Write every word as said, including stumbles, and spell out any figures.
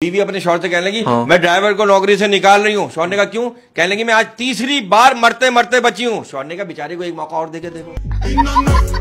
बीवी अपने शौहर से कहने लगी हाँ। मैं ड्राइवर को नौकरी से निकाल रही हूँ। शौहर ने कहा क्यों? कहने लगी मैं आज तीसरी बार मरते मरते बची हूँ। शौहर ने कहा बेचारे को एक मौका और देके देखो।